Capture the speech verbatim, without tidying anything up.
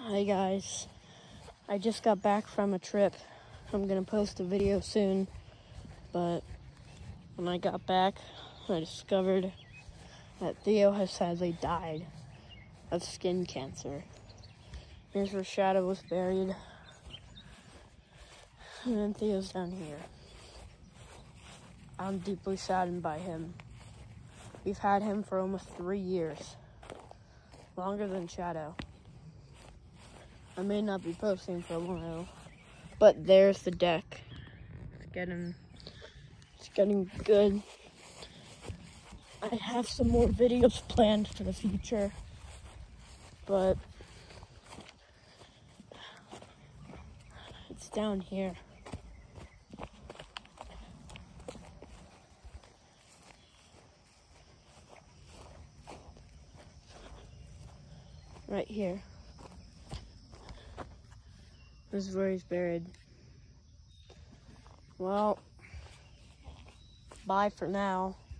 Hi guys, I just got back from a trip. I'm gonna post a video soon, but when I got back, I discovered that Theo has sadly died of skin cancer. Here's where Shadow was buried, and then Theo's down here. I'm deeply saddened by him. We've had him for almost three years, longer than Shadow. I may not be posting for a while, but there's the deck. It's getting, it's getting good. I have some more videos planned for the future, but it's down here. Right here. This is where he's buried. Well, bye for now.